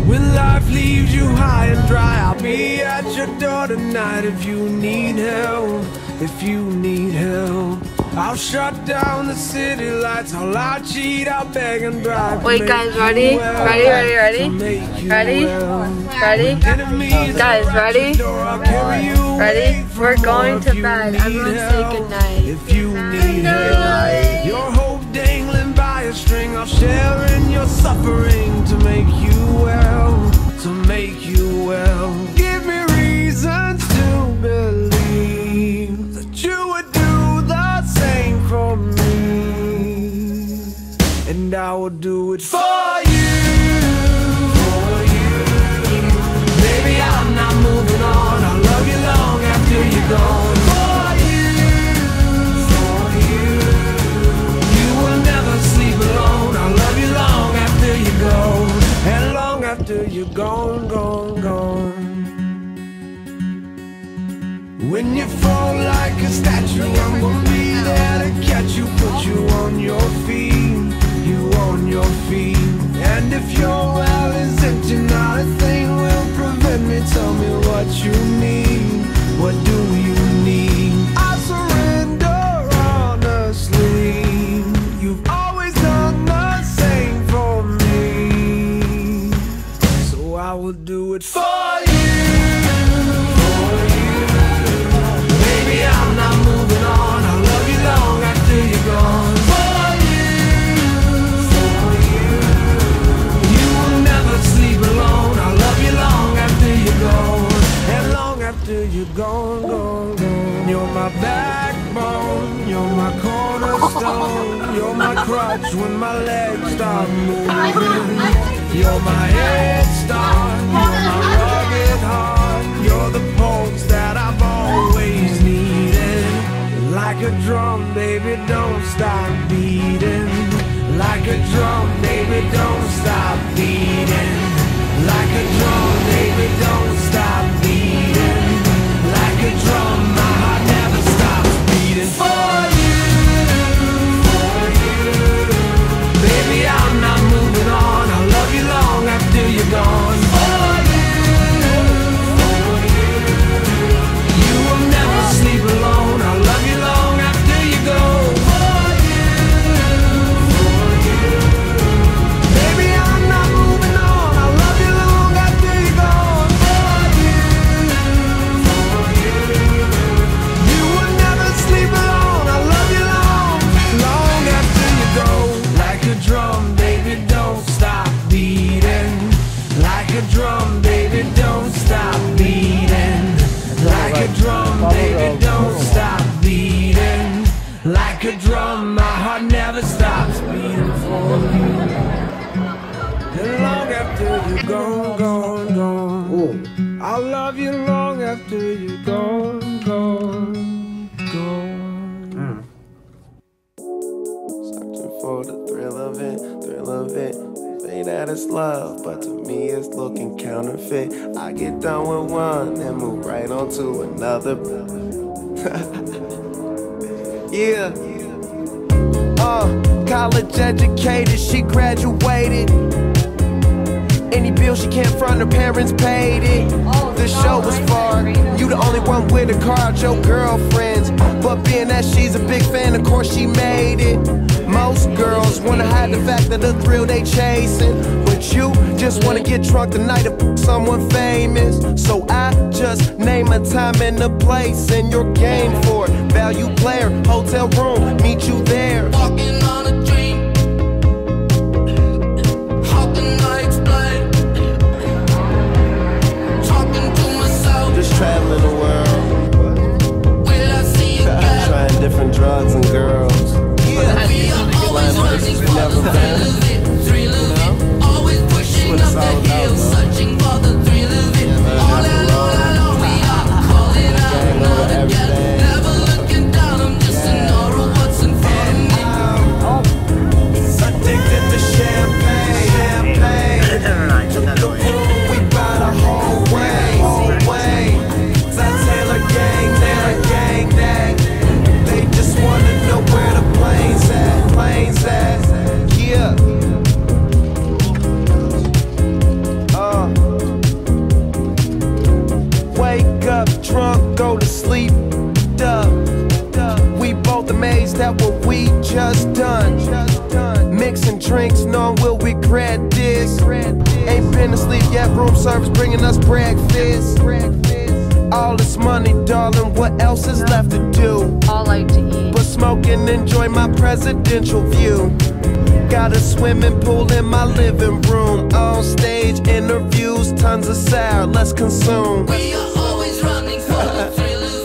When life leaves you high and dry, I'll be at your door tonight. If you need help, if you need help, I'll shut down the city lights. I'll cheat, I'll beg and bribe. Wait guys, ready? Ready? Guys, ready? Ready? We're going to bed. Everyone say goodnight. If you need help, your hope dangling by a string, I'll share in your suffering to make you well, to make you well. Give me reasons to believe that you would do the same for me, and I will do it for you. Baby, I'm not moving on. I'll love you long after you're gone. For you, you will never sleep alone. I'll love you long after you're gone, and long after you're gone, gone, gone. When you fall like a statue, I'm gonna be there to catch you, put you on your feet, you on your feet. And if your well is empty, not a thing will prevent me. Tell me what you need, what do you need? I surrender honestly. You've always done the same for me, so I will do it for you. I'm not moving on. I'll love you long after you're gone. For you, you will never sleep alone. I'll love you long after you're gone, and long after you're gone, gone, gone. You're my backbone, you're my cornerstone, you're my crutch when my legs stop moving. You're my head start, you're my rugged heart, you're the pulse that I've always needed. Like a drum, baby, don't stop beating. Like a drum, baby, don't stop beating. Like a drum, baby, don't stop beating. Like a drum, my heart never stops beating. For you, baby, I'm not moving on. I'll love you long after you're gone. For you will never sleep alone. I'll love you long after you go. For you, baby, I'm not moving on. I'll love you long after you're gone. For you, you will never sleep alone. I'll love you long, long after you go. Like a drum, baby, don't stop beating. Like a drum, baby, don't stop beating. Like a drum, baby, don't stop beating. Like a drum, my heart never stops beating for you. And long after you're gone, gone, gone, I'll love you long after you're gone, gone, gone. Searching for the thrill of it, thrill of it. Say that it's love, but to me it's looking counterfeit. I get done with one and move right on to another. Yeah. College educated, she graduated. Any bill she can't front, her parents paid it. The show was far, you the only one with a car out your girlfriends. But being that she's a big fan, of course she made it. Most girls wanna hide the fact that the thrill they chasing, but you just wanna get drunk tonight and f someone famous. So I just name a time and a place, and you're game for it. Value player, hotel room, meet you there. Walking on a dream. How can I explain? Talking to myself. Just traveling the world. Will I see you again? Trying different drugs and girls. We are always running for the thrill of it. Always pushing up the hill, searching for the thrill of it. All alone, we are calling out together. Never looking down, I'm just an aura of what's in front of me. Addicted to champagne, champagne. Took the pool, we buy the whole way, whole way. Taylor gang, they're a gang that they just wanna know where the planes at, planes at. Yeah. done. Mixing drinks, knowing we'll regret this. Ain't been asleep yet, room service bringing us breakfast. All this money, darling, what else is left to do? All like to eat. But smoke and enjoy my presidential view. Got a swimming pool in my living room. On stage interviews, tons of sound, let's consume. We are always running for the thrill of